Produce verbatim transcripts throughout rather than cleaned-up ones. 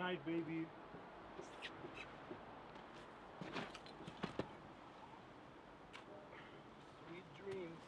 night, baby. Sweet dreams.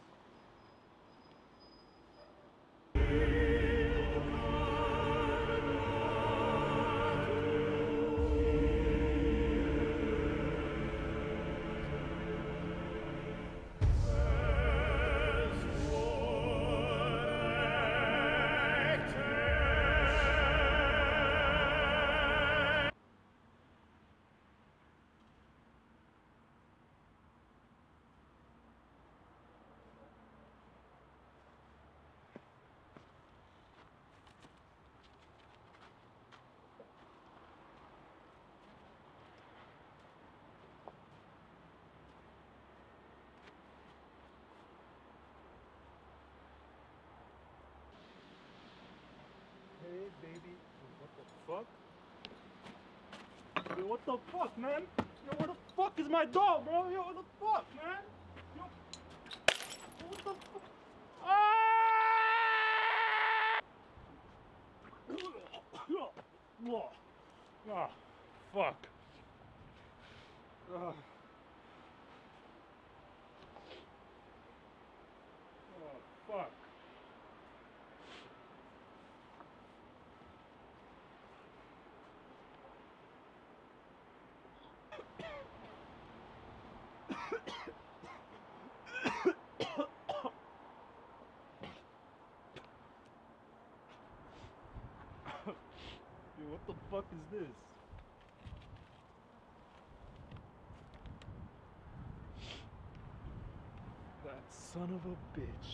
Hey, baby. What the fuck? Yo, what the fuck, man? Yo, where the fuck is my dog, bro? Yo, what the fuck, man? Yo, what the fuck? Ah! Oh, fuck. Oh, oh fuck. Yo, what the fuck is this? That son of a bitch.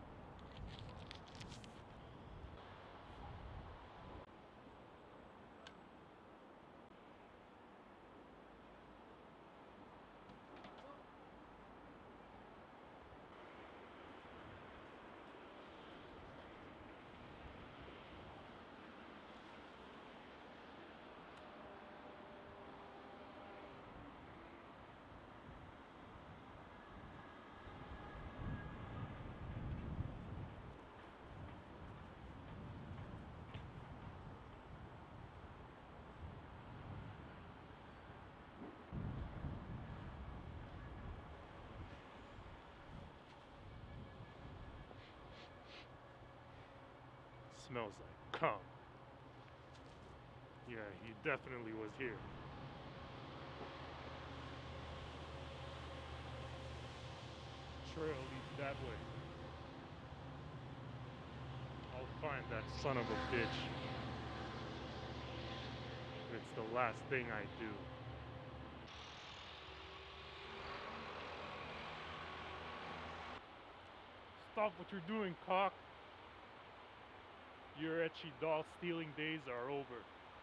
Smells like cum. Yeah, he definitely was here. Trail leads that way. I'll find that son of a bitch. It's the last thing I do. Stop what you're doing, cock. Your etchy doll stealing days are over.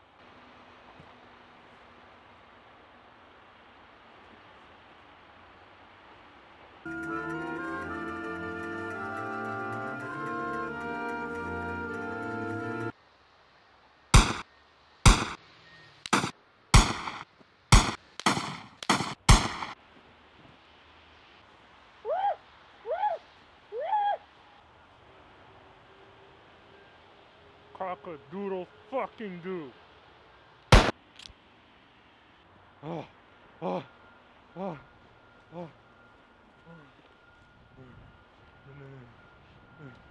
Cock-a-doodle fucking do. Oh, oh, oh, oh, oh.